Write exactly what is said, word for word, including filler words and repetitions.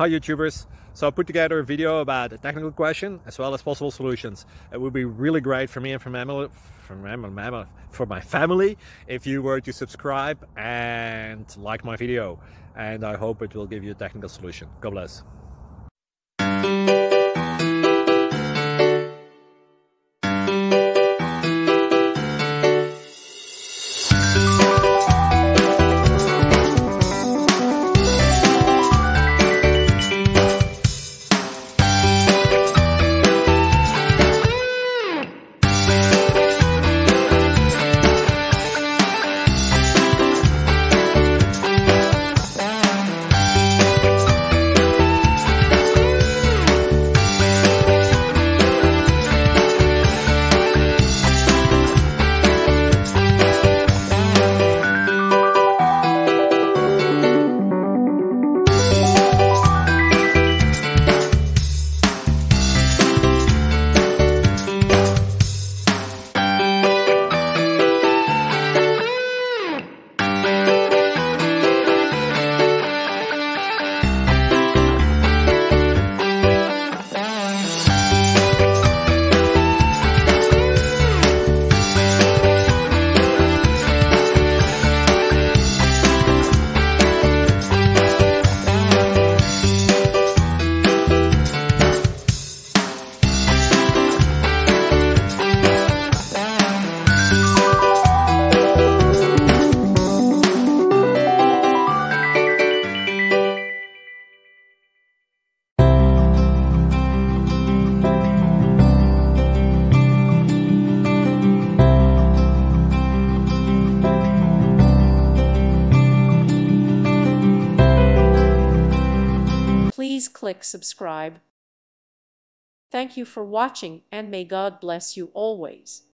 Hi YouTubers! So I put together a video about a technical question as well as possible solutions. It would be really great for me and for, mammal, for, mammal, for my family if you were to subscribe and like my video. And I hope it will give you a technical solution. God bless. Please click subscribe. Thank you for watching, and may God bless you always.